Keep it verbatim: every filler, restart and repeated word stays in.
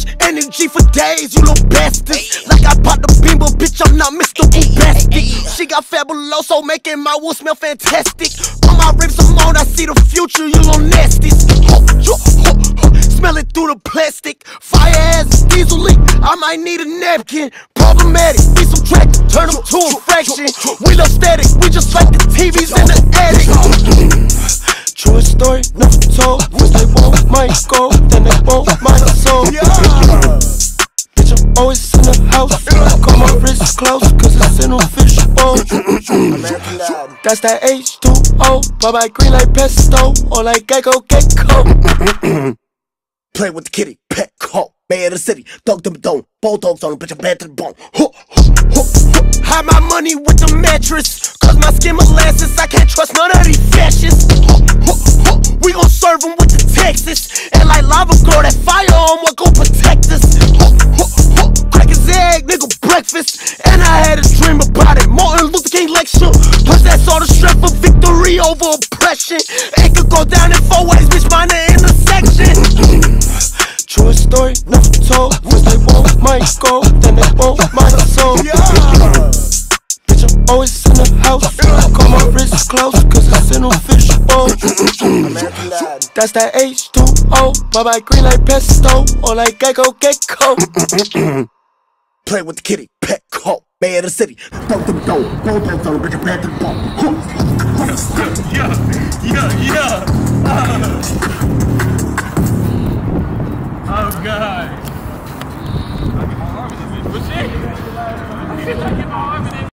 much energy for days, you little bastards. Like I bought the beam, but bitch, I'm not Mister Bombastic. She got fabuloso, making my wool smell fantastic. On my ribs, I'm on, I see the future, you little nasties. Smell it through the plastic. Fire as a diesel leak, I might need a napkin. Problematic, we subtract, turn them to a fraction. We love static, we just like the T Vs in the attic. True story, never told. Cause they want my gold, then they want my soul. Bitch, I'm always in the house. Got my wrist close, cause it's in a fish bowl. That's that H two O. Bye-bye green like pesto, or like Gecko Gecko. Play with the kitty, pet call, mayor of the city, dog them dome, bulldogs on a bitch, I'm bad to the bone. Hide my money with the mattress, cause my skin molasses, I can't trust none of these fascists. We gon' serve them with the Texas, and like lava girl, that fire on what gon' protect us. Crack his egg, nigga, breakfast, and I had a dream about it, Martin Luther King lecture. Plus that's all the strength of victory over oppression. It could go down in four ways, bitch, mind the intersection. True story, never told. Cause they want my gold, then they want my soul. Bitch, I'm always in the house. Got my wrist close, cause it's in a fish bowl. That's that H two O. Bye-bye green like pesto, or like Gecko Gecko. Play with the kitty, pet call, mayor of the city, dog them dome, bulldogs on a bitch, I'm bad to the bone. Yeah, yeah, yeah. Oh God! I get my arm in this bitch. What's it? I get my arm in it.